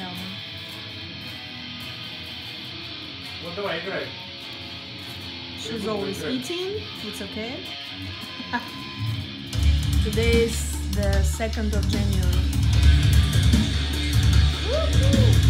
album. Вот давай, играй. She's always eating. It's okay. Today is the 2nd of January. Woo-hoo!